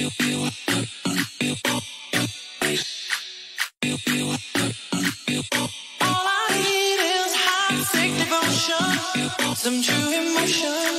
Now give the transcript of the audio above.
All I need is high sick devotion, some true emotion.